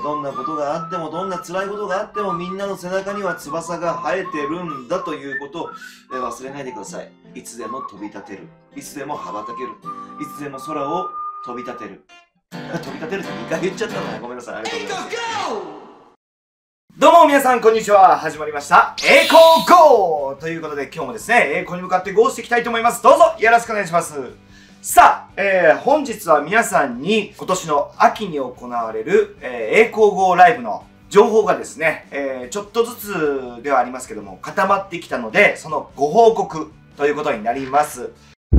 どんなことがあっても、どんな辛いことがあっても、みんなの背中には翼が生えてるんだということを忘れないでください。いつでも飛び立てる。いつでも羽ばたける。いつでも空を飛び立てる。飛び立てるって2回言っちゃったのね。ごめんなさい。ありがとうございます。どうも皆さん、こんにちは。始まりました。栄光 GO! ということで、今日もですね、栄光に向かって GO していきたいと思います。どうぞよろしくお願いします。さあ、本日は皆さんに今年の秋に行われる、栄光 GO ライブの情報がですね、ちょっとずつではありますけども、固まってきたので、そのご報告ということになります。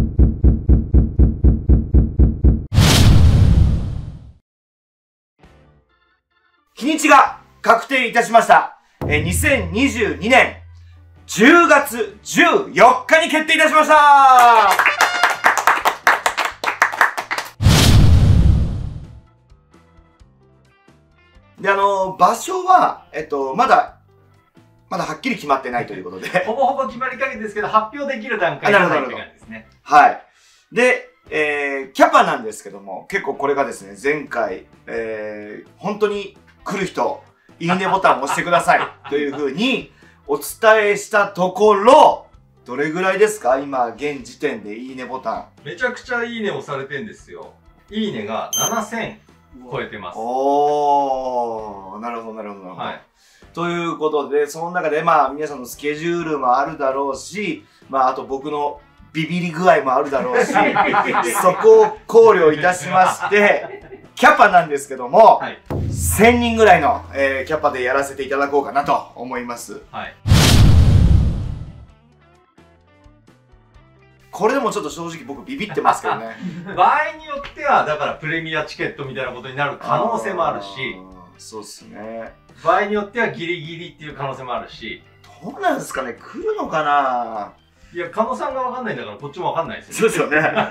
日にちが確定いたしました。2022年10月14日に決定いたしました。で、場所は、まだはっきり決まってないということで。 ほぼほぼ決まりかけですけど、発表できる段階じゃないって感じですね。 はい。で、キャパなんですけども、結構これがですね、前回、本当に来る人、いいねボタンを押してくださいというふうにお伝えしたところ、どれぐらいですか今、現時点でいいねボタン。 めちゃくちゃいいね押されてんですよ。いいねが7000超えてます。 おー、なるほど、なるほど。はい。ということで、その中でまあ皆さんのスケジュールもあるだろうし、まああと僕のビビり具合もあるだろうし、そこを考慮いたしまして、キャパなんですけども、はい、1000人ぐらいの、キャパでやらせていただこうかなと思います。はい。これでもちょっと正直僕ビビってますけどね。 場合によっては、だからプレミアチケットみたいなことになる可能性もあるし、 そうっすね。 場合によってはギリギリっていう可能性もあるし。 どうなんですかね、来るのかな。 いや、加納さんが分かんないんだからこっちも分かんないですよ。そうですよね。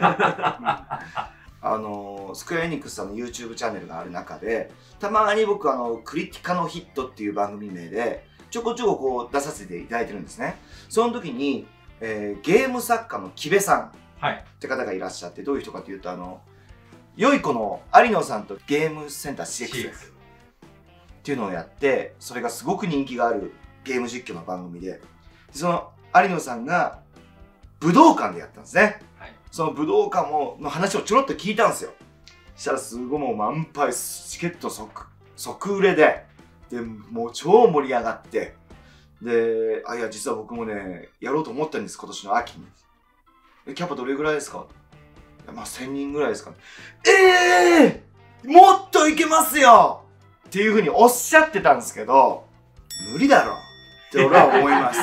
スクエアエニックスさんの YouTube チャンネルがある中で、たまに僕クリティカのヒットっていう番組名でちょこちょここう出させていただいてるんですね。その時に、ゲーム作家の木部さんって方がいらっしゃって、どういう人かというと良い子の有野さんとゲームセンター CX っていうのをやって、それがすごく人気があるゲーム実況の番組で、その有野さんが武道館でやったんですね。はい、その武道館の話をちょろっと聞いたんですよ。そしたらすごいもう満杯、チケット即売れで、もう超盛り上がって、で、いや、実は僕もね、やろうと思ったんです、今年の秋に。キャパどれぐらいですか？まあ、1000人ぐらいですかね。もっといけますよっていうふうにおっしゃってたんですけど、無理だろって俺は思います。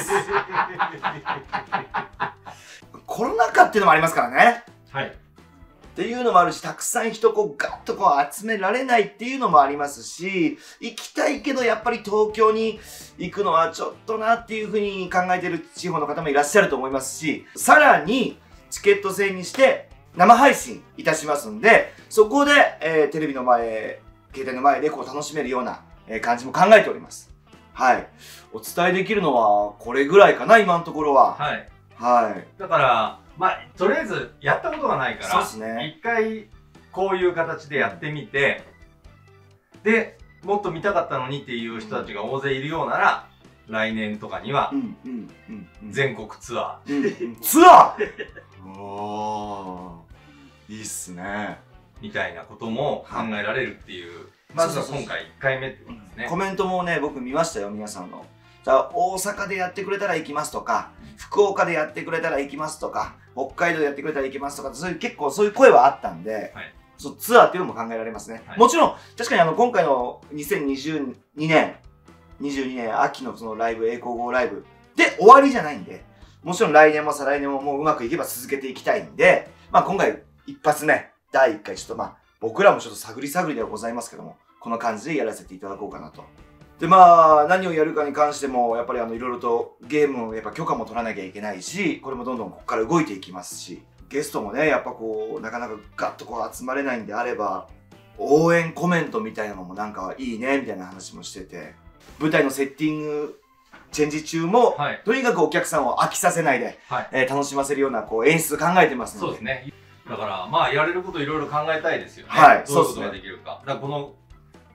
コロナ禍っていうのもありますからね。はい。っていうのもあるし、たくさん人ガッと集められないっていうのもありますし、行きたいけどやっぱり東京に行くのはちょっとなっていうふうに考えてる地方の方もいらっしゃると思いますし、さらにチケット制にして生配信いたしますんで、そこで、テレビの前、携帯の前で楽しめるような、感じも考えております。はい。お伝えできるのはこれぐらいかな、今のところは。はい。はい。 だから、まあ、とりあえずやったことがないから、そうですね。一回こういう形でやってみて、で、もっと見たかったのにっていう人たちが大勢いるようなら、来年とかには全国ツアー。 ツアーおー、いいっすね。 みたいなことも考えられるっていう、まずは今回1回目ってことですね。 コメントもね、僕見ましたよ、皆さんの。じゃあ、大阪でやってくれたら行きますとか、福岡でやってくれたら行きますとか、北海道でやってくれたら行きますとか、結構そういう声はあったんで、はい、ツアーっていうのも考えられますね。はい、もちろん、確かに今回の2022年秋のそのライブ、栄光 GO ライブで終わりじゃないんで、もちろん来年も再来年ももううまくいけば続けていきたいんで、まあ今回一発目、第1回ちょっとまあ僕らもちょっと探りではございますけども、この感じでやらせていただこうかなと。でまあ何をやるかに関してもやっぱりいろいろとゲームをやっぱ許可も取らなきゃいけないし、これもどんどんここから動いていきますし、ゲストもねやっぱなかなかガッと集まれないんであれば、応援コメントみたいなのもなんかいいねみたいな話もしてて、舞台のセッティングチェンジ中も、はい、とにかくお客さんを飽きさせないで、はい、楽しませるような演出考えてますので。 そうですね。だからまあやれることいろいろ考えたいですよね。はい、どういうことができるか。だからこの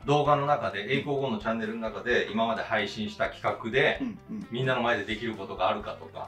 動画の中で、栄光後のチャンネルの中で今まで配信した企画で、みんなの前でできることがあるかとか、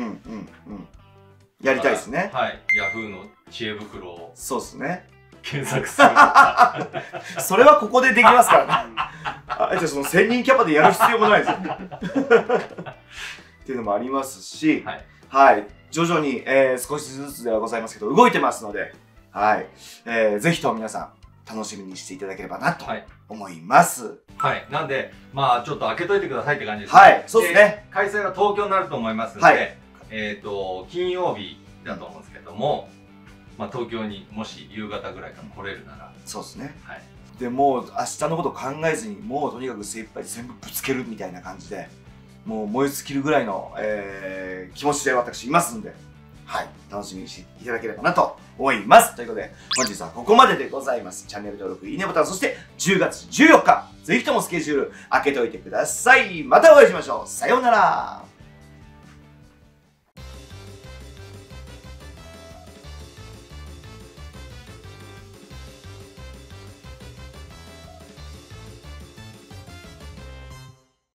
やりたいですね。 はい、Yahoo の知恵袋をそうですね、 検索するとかそれはここでできますからね。あえてその1000人キャパでやる必要もないですよね。っていうのもありますし、はい、徐々に、少しずつではございますけど動いてますので、はい、ぜひとも皆さん楽しみにしていただければなと思います。 はい、なんでまあちょっと開けといてくださいって感じですね。 はい、そうですね。 開催が東京になると思いますので、金曜日だと思うんですけども、まあ東京にもし夕方ぐらいから来れるなら、 そうですね。 はい。 でもう明日のこと考えずにもうとにかく精一杯全部ぶつけるみたいな感じで、もう燃え尽きるぐらいの、気持ちで私いますんで、はい、楽しみにしていただければなと思います。ということで本日はここまででございます。チャンネル登録、いいねボタン、そして10月14日ぜひともスケジュール開けといてください。またお会いしましょう。さようなら。